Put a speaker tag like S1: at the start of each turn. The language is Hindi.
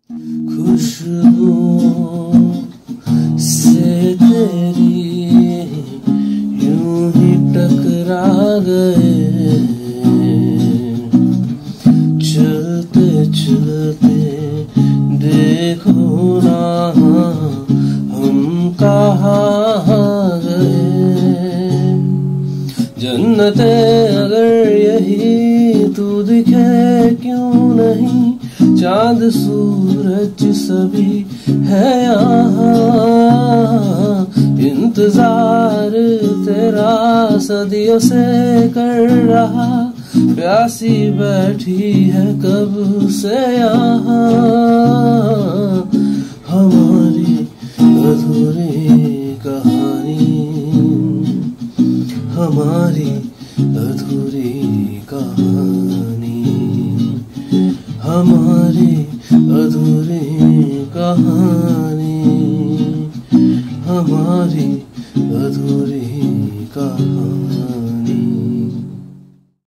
S1: खुशबू से तेरी यूं ही टकरा गए, चलते चलते देखो ना हम कहाँ गए। जन्नते अगर यही तू दिखे क्यों नहीं, चांद सूरज सभी है यहाँ। इंतजार तेरा सदियों से कर रहा, प्यासी बैठी है कब से यहाँ। हमारी अधूरी कहानी, हमारी अधूरी कहानी, हमारी अधूरी कहानी, हमारी अधूरी कहानी।